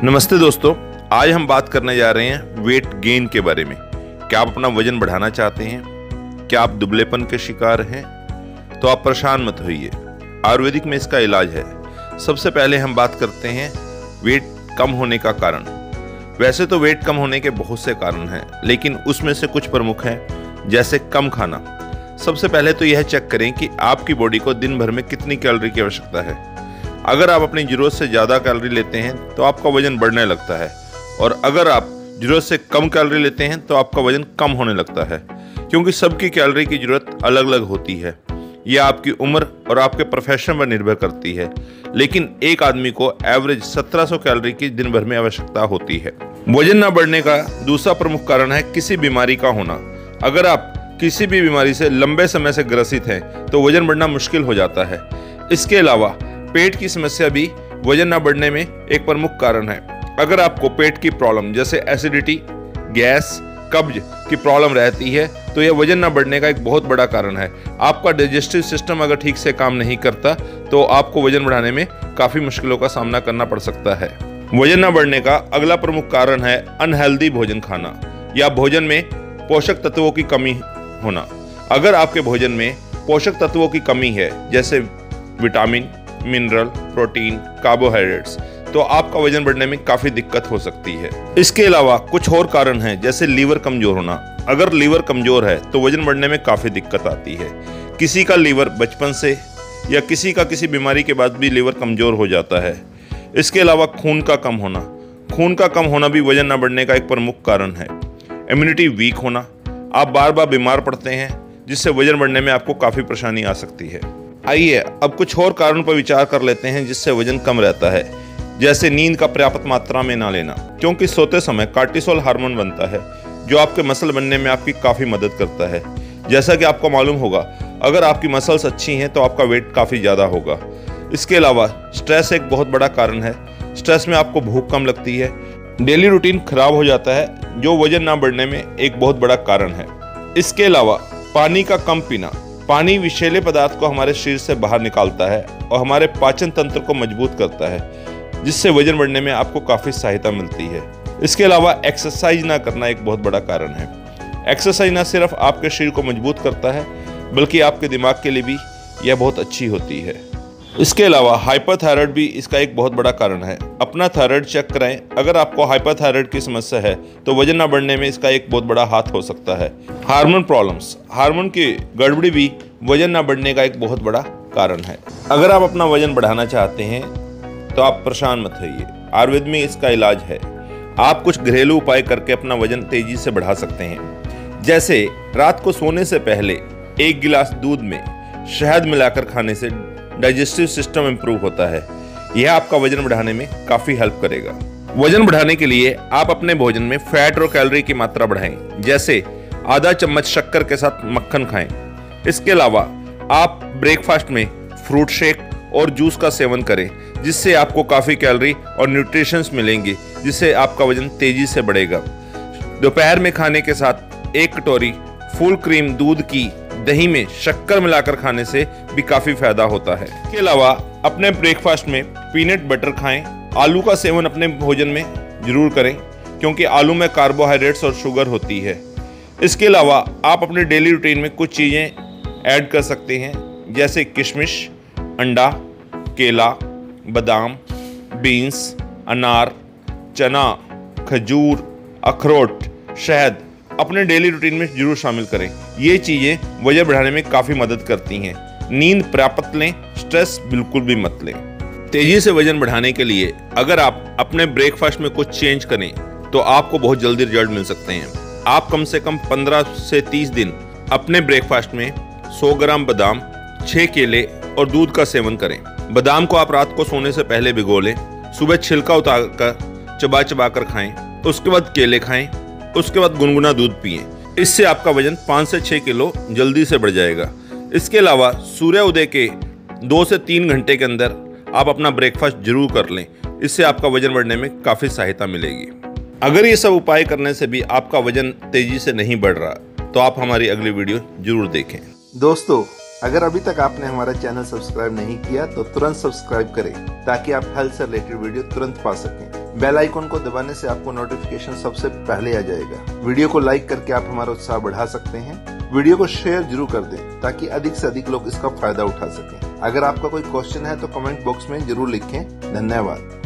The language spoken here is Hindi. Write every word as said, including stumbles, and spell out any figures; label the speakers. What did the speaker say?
Speaker 1: नमस्ते दोस्तों, आज हम बात करने जा रहे हैं वेट गेन के बारे में। क्या आप अपना वजन बढ़ाना चाहते हैं? क्या आप दुबलेपन के शिकार हैं? तो आप परेशान मत होइए, आयुर्वेदिक में इसका इलाज है। सबसे पहले हम बात करते हैं वेट कम होने का कारण। वैसे तो वेट कम होने के बहुत से कारण हैं, लेकिन उसमें से कुछ प्रमुख हैं, जैसे कम खाना। सबसे पहले तो यह चेक करें कि आपकी बॉडी को दिन भर में कितनी कैलोरी की आवश्यकता है। अगर आप अपनी ज़रूरत से ज़्यादा कैलोरी लेते हैं तो आपका वजन बढ़ने लगता है, और अगर आप ज़रूरत से कम कैलोरी लेते हैं तो आपका वजन कम होने लगता है, क्योंकि सबकी कैलोरी की ज़रूरत अलग अलग होती है। यह आपकी उम्र और आपके प्रोफेशन पर निर्भर करती है, लेकिन एक आदमी को एवरेज सत्रह सौ कैलोरी की दिन भर में आवश्यकता होती है। वजन न बढ़ने का दूसरा प्रमुख कारण है किसी बीमारी का होना। अगर आप किसी भी बीमारी से लंबे समय से ग्रसित हैं तो वजन बढ़ना मुश्किल हो जाता है। इसके अलावा पेट की समस्या भी वजन न बढ़ने में एक प्रमुख कारण है। अगर आपको पेट की प्रॉब्लम जैसे एसिडिटी, गैस, कब्ज की प्रॉब्लम रहती है तो यह वजन न बढ़ने का एक बहुत बड़ा कारण है। आपका डाइजेस्टिव सिस्टम अगर ठीक से काम नहीं करता तो आपको वजन बढ़ाने में काफ़ी मुश्किलों का सामना करना पड़ सकता है। वजन न बढ़ने का अगला प्रमुख कारण है अनहेल्दी भोजन खाना या भोजन में पोषक तत्वों की कमी होना। अगर आपके भोजन में पोषक तत्वों की कमी है, जैसे विटामिन, मिनरल, प्रोटीन, कार्बोहाइड्रेट्स, तो आपका वजन बढ़ने में काफ़ी दिक्कत हो सकती है। इसके अलावा कुछ और कारण हैं, जैसे लीवर कमज़ोर होना। अगर लीवर कमज़ोर है तो वजन बढ़ने में काफ़ी दिक्कत आती है। किसी का लीवर बचपन से या किसी का किसी बीमारी के बाद भी लीवर कमज़ोर हो जाता है। इसके अलावा खून का कम होना। खून का कम होना भी वजन न बढ़ने का एक प्रमुख कारण है। इम्यूनिटी वीक होना। आप बार बार बीमार पड़ते हैं, जिससे वजन बढ़ने में आपको काफ़ी परेशानी आ सकती है। आइए अब कुछ और कारणों पर विचार कर लेते हैं जिससे वजन कम रहता है, जैसे नींद का पर्याप्त मात्रा में ना लेना, क्योंकि सोते समय कार्टिसोल हार्मोन बनता है जो आपके मसल बनने में आपकी काफ़ी मदद करता है। जैसा कि आपको मालूम होगा, अगर आपकी मसल्स अच्छी हैं तो आपका वेट काफ़ी ज़्यादा होगा। इसके अलावा स्ट्रेस एक बहुत बड़ा कारण है। स्ट्रेस में आपको भूख कम लगती है, डेली रूटीन खराब हो जाता है, जो वजन ना बढ़ने में एक बहुत बड़ा कारण है। इसके अलावा पानी का कम पीना। पानी विषैले पदार्थ को हमारे शरीर से बाहर निकालता है और हमारे पाचन तंत्र को मजबूत करता है, जिससे वजन बढ़ने में आपको काफ़ी सहायता मिलती है। इसके अलावा एक्सरसाइज ना करना एक बहुत बड़ा कारण है। एक्सरसाइज ना सिर्फ आपके शरीर को मजबूत करता है, बल्कि आपके दिमाग के लिए भी यह बहुत अच्छी होती है। इसके अलावा हाइपरथायराइड भी इसका एक बहुत बड़ा कारण है। अपना थायराइड चेक कराएं। अगर आपको हाइपरथायराइड की समस्या है तो वजन न बढ़ने में इसका एक बहुत बड़ा हाथ हो सकता है। हार्मोन प्रॉब्लम्स, हार्मोन की गड़बड़ी भी वजन न बढ़ने का एक बहुत बड़ा कारण है। अगर आप अपना वजन बढ़ाना चाहते हैं तो आप परेशान मत होइए, आयुर्वेद में इसका इलाज है। आप कुछ घरेलू उपाय करके अपना वजन तेजी से बढ़ा सकते हैं। जैसे रात को सोने से पहले एक गिलास दूध में शहद मिलाकर खाने से डाइजेस्टिव सिस्टम इंप्रूव होता है। यह आपका वजन बढ़ाने में काफ़ी हेल्प करेगा। वजन बढ़ाने के लिए आप अपने भोजन में फैट और कैलोरी की मात्रा बढ़ाएं, जैसे आधा चम्मच शक्कर के साथ मक्खन खाएं। इसके अलावा आप ब्रेकफास्ट में फ्रूट शेक और जूस का सेवन करें, जिससे आपको काफ़ी कैलोरी और न्यूट्रिशंस मिलेंगे, जिससे आपका वजन तेज़ी से बढ़ेगा। दोपहर में खाने के साथ एक कटोरी फुल क्रीम दूध की दही में शक्कर मिलाकर खाने से भी काफ़ी फायदा होता है। इसके अलावा अपने ब्रेकफास्ट में पीनट बटर खाएं। आलू का सेवन अपने भोजन में जरूर करें, क्योंकि आलू में कार्बोहाइड्रेट्स और शुगर होती है। इसके अलावा आप अपने डेली रूटीन में कुछ चीज़ें ऐड कर सकते हैं, जैसे किशमिश, अंडा, केला, बादाम, बीन्स, अनार, चना, खजूर, अखरोट, शहद अपने डेली रूटीन में जरूर शामिल करें। ये चीज़ें वजन बढ़ाने में काफ़ी मदद करती हैं। नींद पर्याप्त लें, स्ट्रेस बिल्कुल भी मत लें। तेज़ी से वजन बढ़ाने के लिए अगर आप अपने ब्रेकफास्ट में कुछ चेंज करें तो आपको बहुत जल्दी रिजल्ट मिल सकते हैं। आप कम से कम पंद्रह से तीस दिन अपने ब्रेकफास्ट में सौ ग्राम बादाम, छः केले और दूध का सेवन करें। बादाम को आप रात को सोने से पहले भिगो लें, सुबह छिलका उतार कर चबा चबा कर खाएँ, उसके बाद केले खाएँ, उसके बाद गुनगुना दूध पिएं। इससे आपका वजन पाँच से छः किलो जल्दी से बढ़ जाएगा। इसके अलावा सूर्य उदय के दो से तीन घंटे के अंदर आप अपना ब्रेकफास्ट जरूर कर लें। इससे आपका वजन बढ़ने में काफ़ी सहायता मिलेगी। अगर ये सब उपाय करने से भी आपका वजन तेज़ी से नहीं बढ़ रहा तो आप हमारी अगली वीडियो जरूर देखें।
Speaker 2: दोस्तों, अगर अभी तक आपने हमारा चैनल सब्सक्राइब नहीं किया तो तुरंत सब्सक्राइब करें, ताकि आप हेल्थ से रिलेटेड वीडियो तुरंत पा सकें। बेल आइकन को दबाने से आपको नोटिफिकेशन सबसे पहले आ जाएगा। वीडियो को लाइक करके आप हमारा उत्साह बढ़ा सकते हैं। वीडियो को शेयर जरूर कर दें ताकि अधिक से अधिक लोग इसका फायदा उठा सकें। अगर आपका कोई क्वेश्चन है तो कमेंट बॉक्स में जरूर लिखें। धन्यवाद।